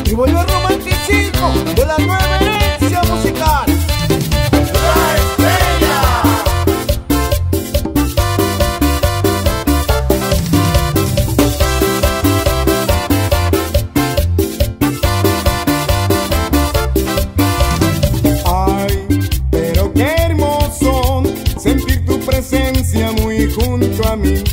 y vuelve el romanticismo de la nueva herencia musical. La Estrella. Ay, pero qué hermoso sentir tu presencia muy junto a mí.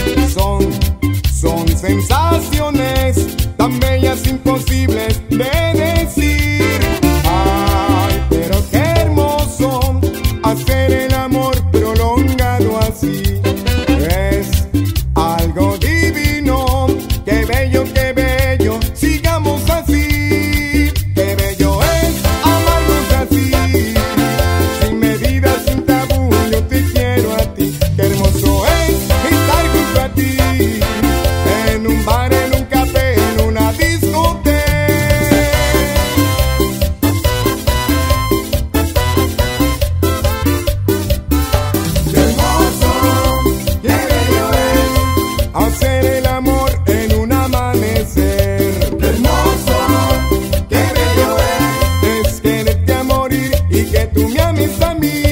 Son sensaciones tan bellas, imposibles de decir. Ay, pero qué hermoso hacer el amor prolongado así. Es algo divino, qué bello, sigamos así. Qué bello es amarnos así, sin medida, sin tabú, yo te quiero a ti. Qué hermoso es estar junto a ti, en un bar, en un café, en una discoteca. Qué hermoso, qué bello es hacer el amor en un amanecer. Qué hermoso, qué bello es quererte a morir y que tú me ames a mí.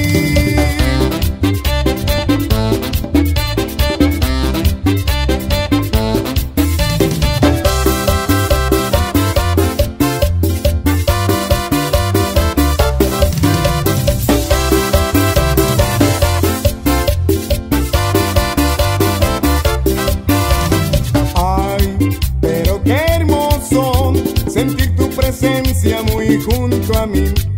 Ay, pero qué hermoso sentir tu presencia muy junto a mí.